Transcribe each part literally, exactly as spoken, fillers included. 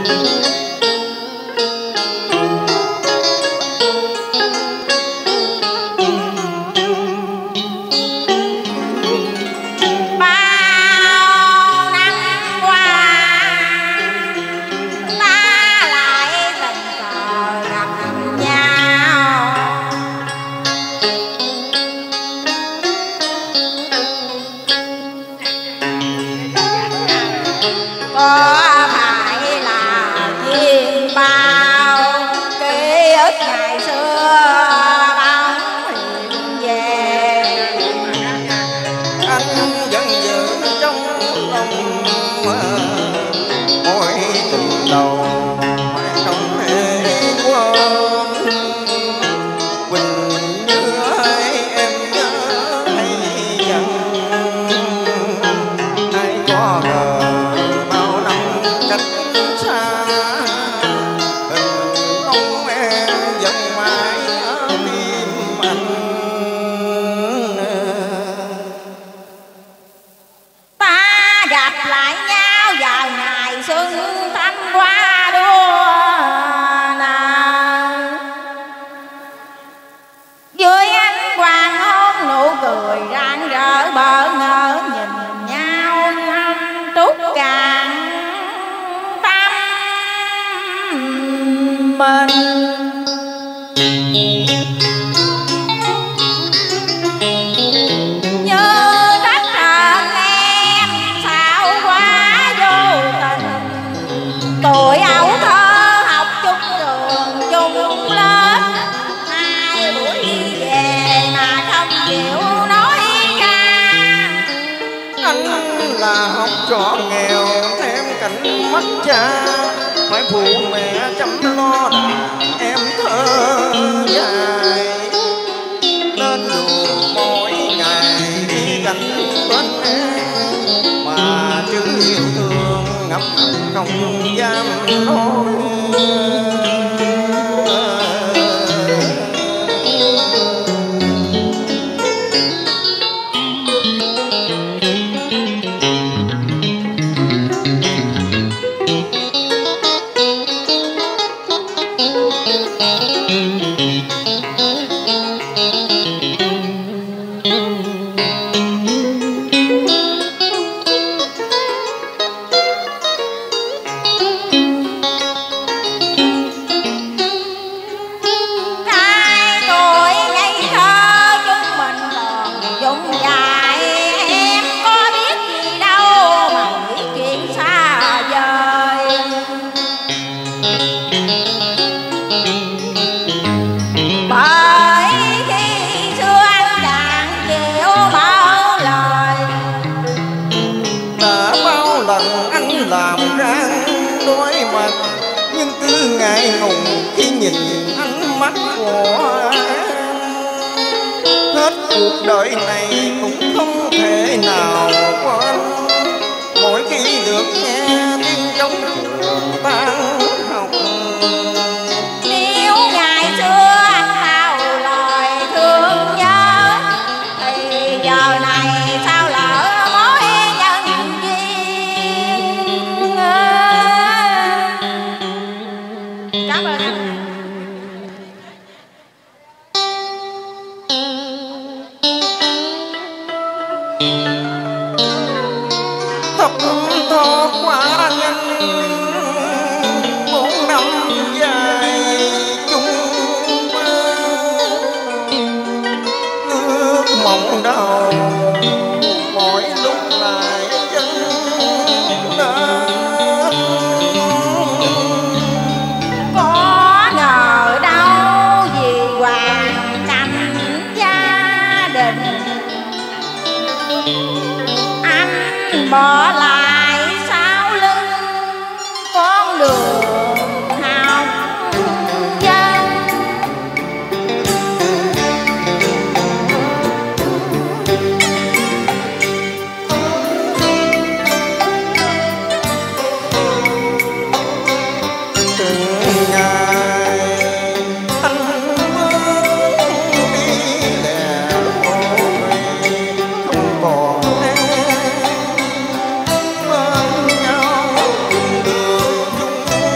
chung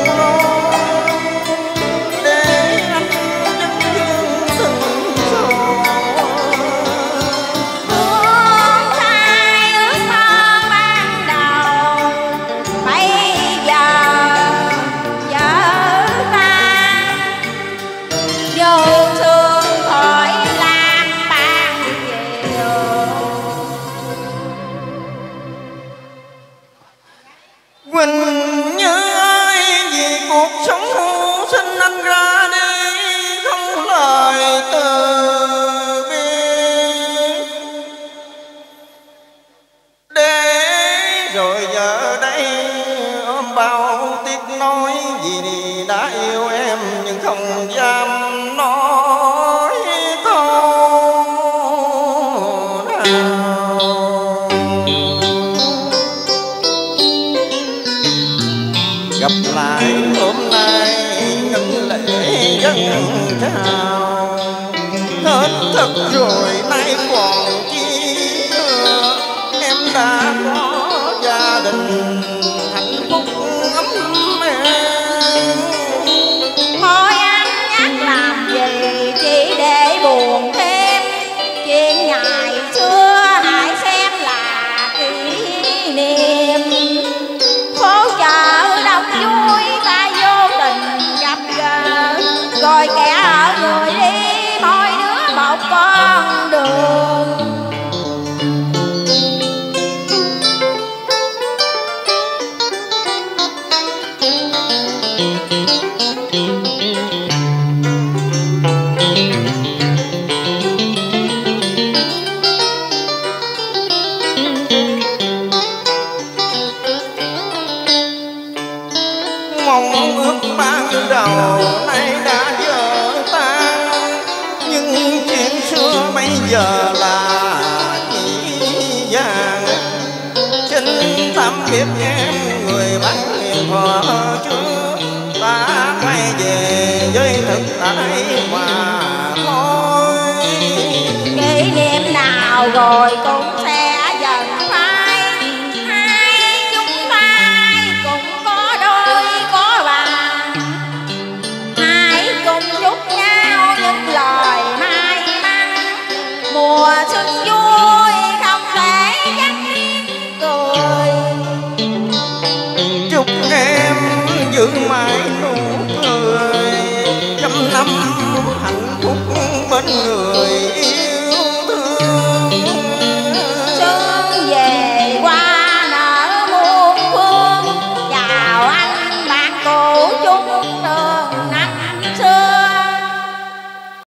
vì đã yêu em nhưng không dám nói câu nào. Gặp lại hôm nay ngân lệ dân trào, hết thật rồi nay còn chi nữa. Em đã có gia đình hạnh phúc ấm êm, thôi anh nhắc làm gì chỉ để buồn thêm. Chuyện ngày xưa hãy xem là kỷ niệm. Phố chợ đông vui ta vô tình gặp gỡ, rồi kẻ ở người đi mỗi đứa một con đường. Mong ước ban đầu nay đã vỡ tan, nhưng chuyện xưa bây giờ là chỉ vàng. Xin tạm biệt em người bạn hiền thuở trước, ta quay về với thực tại mà thôi. Kỷ niệm nào rồi cũng sẽ dần phai, hai chúng ta cũng có đôi có bạn, hãy cùng chúc nhau những lời may mắn. Mùa xuân vui không thể nhắc cười, Chúc em giữ mãi nụ cười, trăm năm hạnh phúc bên người yêu thương. xuân về qua nở muôn phương, chào anh bạn cũ chung đường.